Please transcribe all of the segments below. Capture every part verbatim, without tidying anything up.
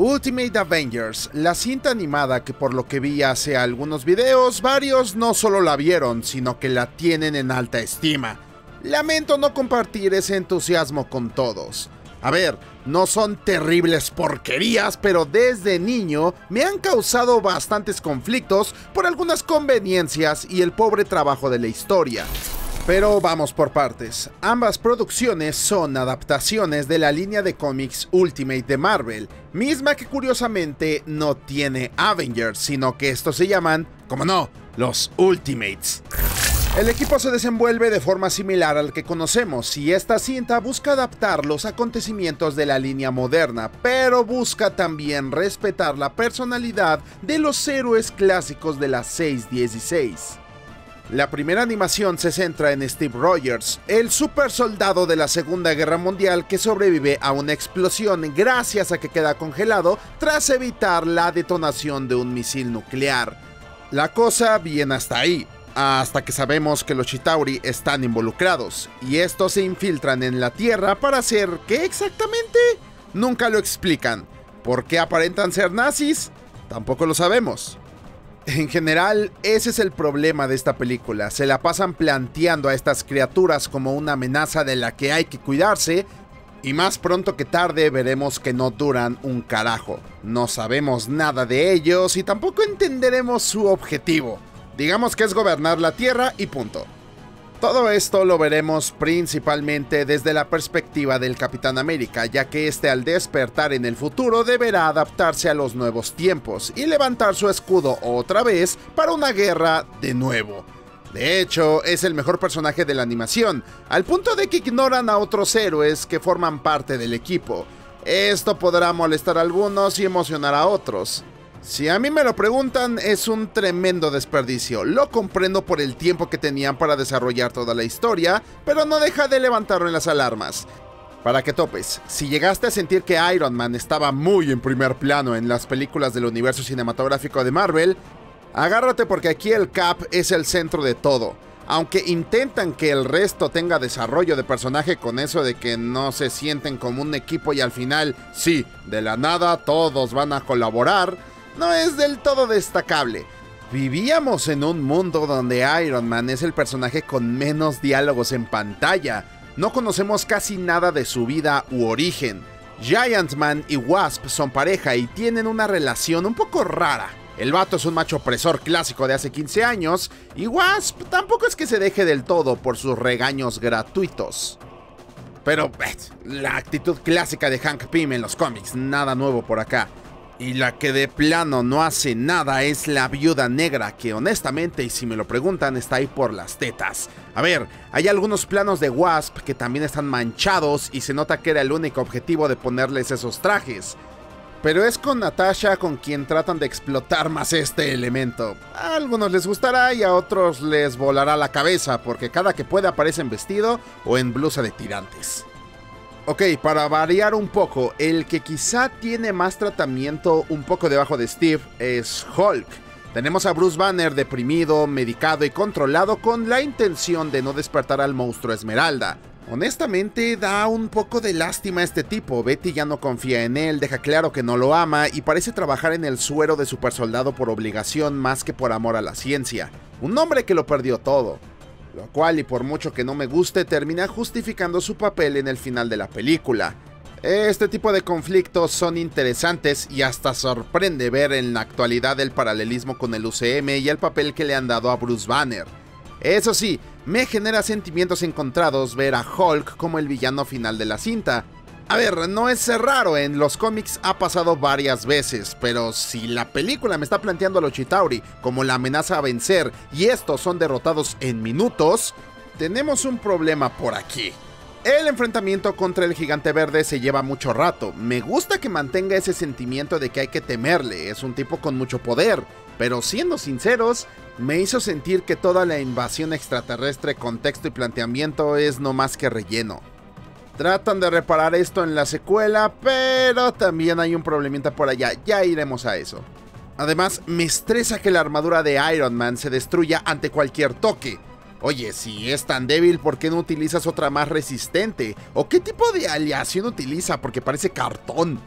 Ultimate Avengers, la cinta animada que por lo que vi hace algunos videos, varios no solo la vieron, sino que la tienen en alta estima. Lamento no compartir ese entusiasmo con todos. A ver, no son terribles porquerías, pero desde niño me han causado bastantes conflictos por algunas conveniencias y el pobre trabajo de la historia. Pero vamos por partes. Ambas producciones son adaptaciones de la línea de cómics Ultimate de Marvel, misma que curiosamente no tiene Avengers, sino que estos se llaman, como no, los Ultimates. El equipo se desenvuelve de forma similar al que conocemos y esta cinta busca adaptar los acontecimientos de la línea moderna, pero busca también respetar la personalidad de los héroes clásicos de la seis dieciséis. La primera animación se centra en Steve Rogers, el super soldado de la Segunda Guerra Mundial que sobrevive a una explosión gracias a que queda congelado tras evitar la detonación de un misil nuclear. La cosa viene hasta ahí, hasta que sabemos que los Chitauri están involucrados, y estos se infiltran en la Tierra para hacer ¿qué exactamente? Nunca lo explican. ¿Por qué aparentan ser nazis? Tampoco lo sabemos. En general, ese es el problema de esta película, se la pasan planteando a estas criaturas como una amenaza de la que hay que cuidarse, y más pronto que tarde veremos que no duran un carajo. No sabemos nada de ellos y tampoco entenderemos su objetivo. Digamos que es gobernar la Tierra y punto. Todo esto lo veremos principalmente desde la perspectiva del Capitán América, ya que este al despertar en el futuro deberá adaptarse a los nuevos tiempos y levantar su escudo otra vez para una guerra de nuevo. De hecho, es el mejor personaje de la animación, al punto de que ignoran a otros héroes que forman parte del equipo. Esto podrá molestar a algunos y emocionar a otros. Si a mí me lo preguntan, es un tremendo desperdicio. Lo comprendo por el tiempo que tenían para desarrollar toda la historia, pero no deja de levantarme las alarmas. Para que topes, si llegaste a sentir que Iron Man estaba muy en primer plano en las películas del universo cinematográfico de Marvel, agárrate porque aquí el Cap es el centro de todo. Aunque intentan que el resto tenga desarrollo de personaje con eso de que no se sienten como un equipo y al final, sí, de la nada todos van a colaborar, no es del todo destacable. Vivíamos en un mundo donde Iron Man es el personaje con menos diálogos en pantalla. No conocemos casi nada de su vida u origen. Giant Man y Wasp son pareja y tienen una relación un poco rara. El vato es un macho opresor clásico de hace quince años y Wasp tampoco es que se deje del todo por sus regaños gratuitos. Pero eh, la actitud clásica de Hank Pym en los cómics, nada nuevo por acá. Y la que de plano no hace nada es la Viuda Negra, que honestamente, y si me lo preguntan, está ahí por las tetas. A ver, hay algunos planos de Wasp que también están manchados y se nota que era el único objetivo de ponerles esos trajes. Pero es con Natasha con quien tratan de explotar más este elemento. A algunos les gustará y a otros les volará la cabeza, porque cada que puede aparece en vestido o en blusa de tirantes. Ok, para variar un poco, el que quizá tiene más tratamiento un poco debajo de Steve es Hulk. Tenemos a Bruce Banner deprimido, medicado y controlado con la intención de no despertar al monstruo Esmeralda. Honestamente da un poco de lástima a este tipo. Betty ya no confía en él, deja claro que no lo ama y parece trabajar en el suero de supersoldado por obligación más que por amor a la ciencia. Un hombre que lo perdió todo. Lo cual, y por mucho que no me guste, termina justificando su papel en el final de la película. Este tipo de conflictos son interesantes y hasta sorprende ver en la actualidad el paralelismo con el U C M y el papel que le han dado a Bruce Banner. Eso sí, me genera sentimientos encontrados ver a Hulk como el villano final de la cinta. A ver, no es raro, en los cómics ha pasado varias veces, pero si la película me está planteando a los Chitauri como la amenaza a vencer y estos son derrotados en minutos, tenemos un problema por aquí. El enfrentamiento contra el Gigante Verde se lleva mucho rato. Me gusta que mantenga ese sentimiento de que hay que temerle, es un tipo con mucho poder, pero siendo sinceros, me hizo sentir que toda la invasión extraterrestre, contexto y planteamiento es no más que relleno. Tratan de reparar esto en la secuela, pero también hay un problemita por allá, ya iremos a eso. Además, me estresa que la armadura de Iron Man se destruya ante cualquier toque. Oye, si es tan débil, ¿por qué no utilizas otra más resistente? ¿O qué tipo de aleación utiliza? Porque parece cartón.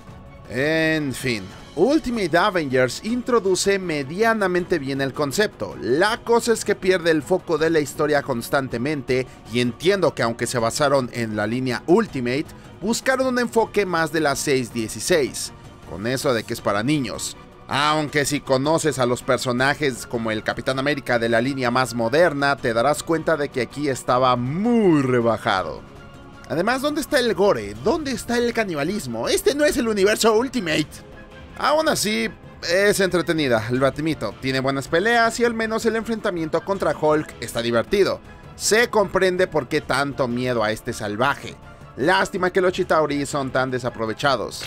En fin, Ultimate Avengers introduce medianamente bien el concepto. La cosa es que pierde el foco de la historia constantemente, y entiendo que aunque se basaron en la línea Ultimate, buscaron un enfoque más de la seis dieciséis, con eso de que es para niños. Aunque si conoces a los personajes como el Capitán América de la línea más moderna, te darás cuenta de que aquí estaba muy rebajado. Además, ¿dónde está el gore? ¿Dónde está el canibalismo? Este no es el universo Ultimate. Aún así, es entretenida, lo admito. Tiene buenas peleas y al menos el enfrentamiento contra Hulk está divertido. Se comprende por qué tanto miedo a este salvaje. Lástima que los Chitauri son tan desaprovechados.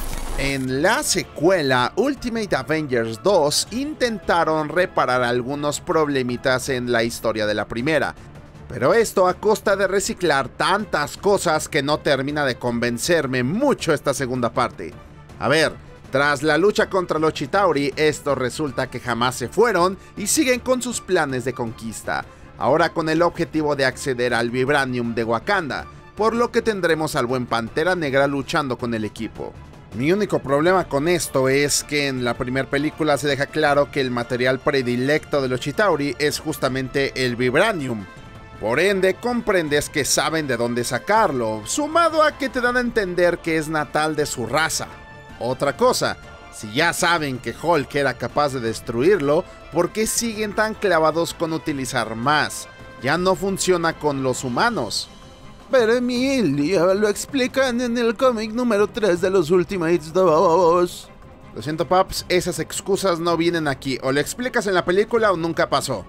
En la secuela, Ultimate Avengers dos, intentaron reparar algunos problemitas en la historia de la primera. Pero esto a costa de reciclar tantas cosas que no termina de convencerme mucho esta segunda parte. A ver, tras la lucha contra los Chitauri, estos resulta que jamás se fueron y siguen con sus planes de conquista, ahora con el objetivo de acceder al Vibranium de Wakanda, por lo que tendremos al buen Pantera Negra luchando con el equipo. Mi único problema con esto es que en la primera película se deja claro que el material predilecto de los Chitauri es justamente el Vibranium. Por ende, comprendes que saben de dónde sacarlo, sumado a que te dan a entender que es natal de su raza. Otra cosa, si ya saben que Hulk era capaz de destruirlo, ¿por qué siguen tan clavados con utilizar más? Ya no funciona con los humanos. Pero Emilia, lo explican en el cómic número tres de los Ultimates dos. Lo siento, paps, esas excusas no vienen aquí. O lo explicas en la película o nunca pasó.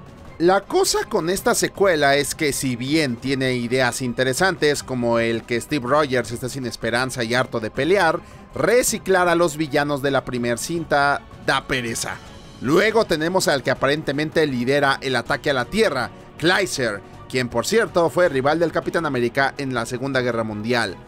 La cosa con esta secuela es que si bien tiene ideas interesantes como el que Steve Rogers está sin esperanza y harto de pelear, reciclar a los villanos de la primera cinta da pereza. Luego tenemos al que aparentemente lidera el ataque a la Tierra, Kaiser, quien por cierto fue rival del Capitán América en la Segunda Guerra Mundial.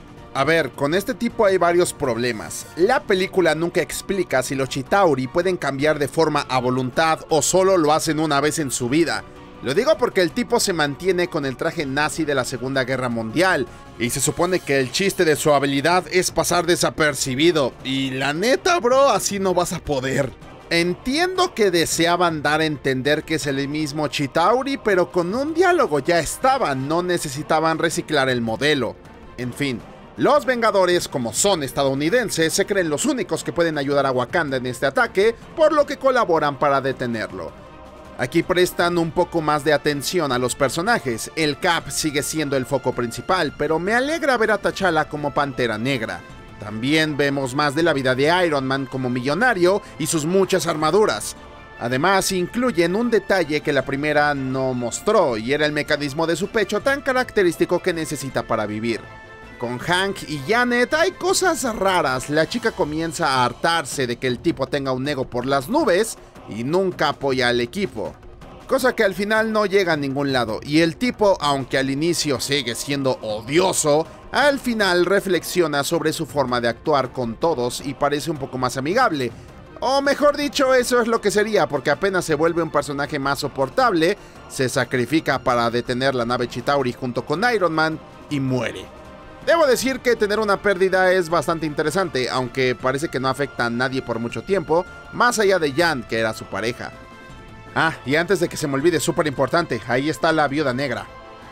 A ver, con este tipo hay varios problemas. La película nunca explica si los Chitauri pueden cambiar de forma a voluntad o solo lo hacen una vez en su vida. Lo digo porque el tipo se mantiene con el traje nazi de la Segunda Guerra Mundial y se supone que el chiste de su habilidad es pasar desapercibido. Y la neta, bro, así no vas a poder. Entiendo que deseaban dar a entender que es el mismo Chitauri, pero con un diálogo ya estaban, no necesitaban reciclar el modelo. En fin. Los Vengadores, como son estadounidenses, se creen los únicos que pueden ayudar a Wakanda en este ataque, por lo que colaboran para detenerlo. Aquí prestan un poco más de atención a los personajes. El Cap sigue siendo el foco principal, pero me alegra ver a T'Challa como Pantera Negra. También vemos más de la vida de Iron Man como millonario y sus muchas armaduras. Además, incluyen un detalle que la primera no mostró, y era el mecanismo de su pecho tan característico que necesita para vivir. Con Hank y Janet hay cosas raras. La chica comienza a hartarse de que el tipo tenga un ego por las nubes y nunca apoya al equipo. Cosa que al final no llega a ningún lado. Y el tipo, aunque al inicio sigue siendo odioso, al final reflexiona sobre su forma de actuar con todos y parece un poco más amigable. O mejor dicho, eso es lo que sería, porque apenas se vuelve un personaje más soportable, se sacrifica para detener la nave Chitauri junto con Iron Man y muere. Debo decir que tener una pérdida es bastante interesante, aunque parece que no afecta a nadie por mucho tiempo, más allá de Jan, que era su pareja. Ah, y antes de que se me olvide, súper importante, ahí está la Viuda Negra.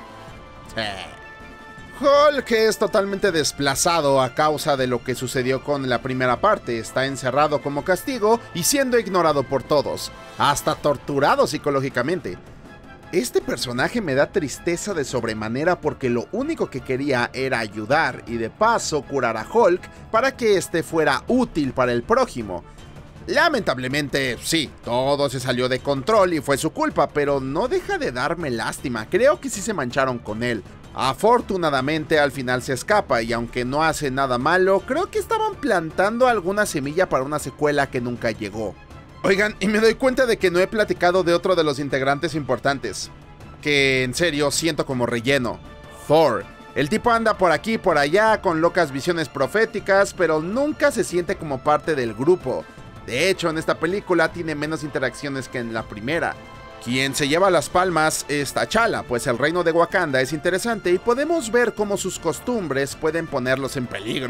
Hulk es totalmente desplazado a causa de lo que sucedió con la primera parte. Está encerrado como castigo y siendo ignorado por todos, hasta torturado psicológicamente. Este personaje me da tristeza de sobremanera porque lo único que quería era ayudar y de paso curar a Hulk para que éste fuera útil para el prójimo. Lamentablemente, sí, todo se salió de control y fue su culpa, pero no deja de darme lástima. Creo que sí se mancharon con él. Afortunadamente al final se escapa y aunque no hace nada malo, creo que estaban plantando alguna semilla para una secuela que nunca llegó. Oigan, y me doy cuenta de que no he platicado de otro de los integrantes importantes, que en serio siento como relleno: Thor. El tipo anda por aquí y por allá con locas visiones proféticas, pero nunca se siente como parte del grupo. De hecho, en esta película tiene menos interacciones que en la primera. Quien se lleva las palmas es T'Challa, pues el reino de Wakanda es interesante y podemos ver cómo sus costumbres pueden ponerlos en peligro.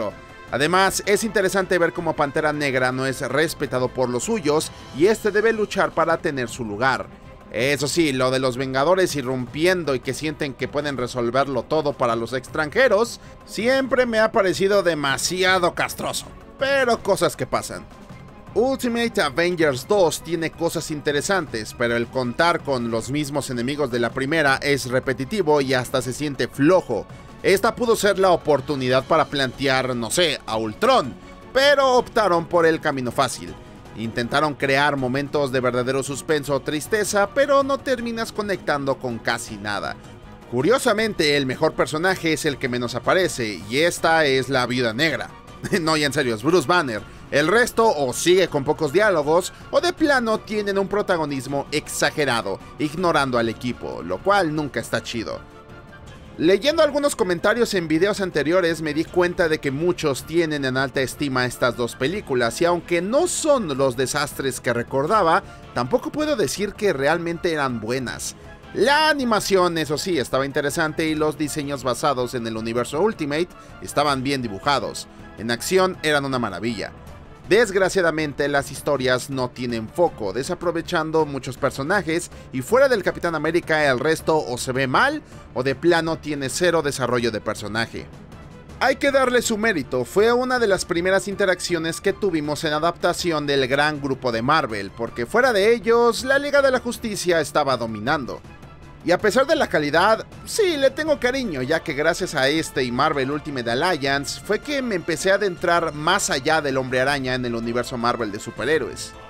Además, es interesante ver cómo Pantera Negra no es respetado por los suyos y este debe luchar para tener su lugar. Eso sí, lo de los Vengadores irrumpiendo y que sienten que pueden resolverlo todo para los extranjeros, siempre me ha parecido demasiado castroso, pero cosas que pasan. Ultimate Avengers dos tiene cosas interesantes, pero el contar con los mismos enemigos de la primera es repetitivo y hasta se siente flojo. Esta pudo ser la oportunidad para plantear, no sé, a Ultron, pero optaron por el camino fácil. Intentaron crear momentos de verdadero suspenso o tristeza, pero no terminas conectando con casi nada. Curiosamente, el mejor personaje es el que menos aparece, y esta es la Viuda Negra. No, y en serio, es Bruce Banner. El resto o sigue con pocos diálogos, o de plano tienen un protagonismo exagerado, ignorando al equipo, lo cual nunca está chido. Leyendo algunos comentarios en videos anteriores me di cuenta de que muchos tienen en alta estima estas dos películas y aunque no son los desastres que recordaba, tampoco puedo decir que realmente eran buenas. La animación, eso sí, estaba interesante y los diseños basados en el universo Ultimate estaban bien dibujados. En acción eran una maravilla. Desgraciadamente las historias no tienen foco, desaprovechando muchos personajes y fuera del Capitán América el resto o se ve mal o de plano tiene cero desarrollo de personaje. Hay que darle su mérito, fue una de las primeras interacciones que tuvimos en adaptación del gran grupo de Marvel, porque fuera de ellos la Liga de la Justicia estaba dominando. Y a pesar de la calidad, sí, le tengo cariño, ya que gracias a este y Marvel Ultimate Alliance fue que me empecé a adentrar más allá del Hombre Araña en el universo Marvel de superhéroes.